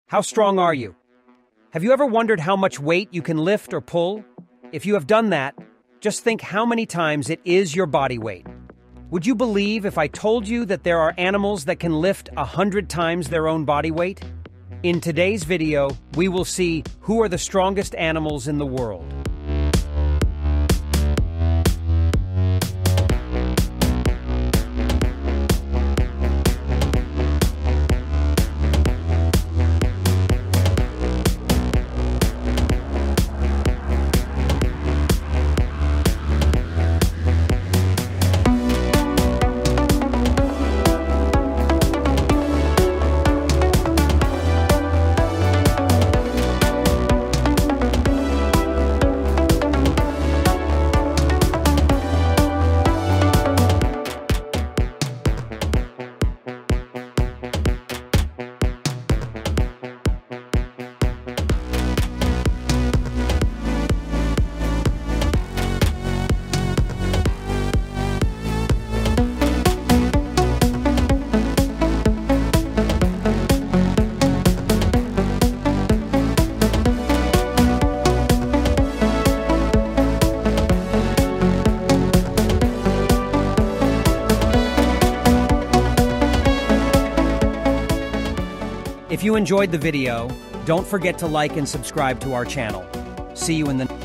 How strong are you? Have you ever wondered how much weight you can lift or pull? If you have done that, just think how many times it is your body weight. Would you believe if I told you that there are animals that can lift 100 times their own body weight? In today's video, we will see who are the strongest animals in the world. If you enjoyed the video, don't forget to like and subscribe to our channel. See you in the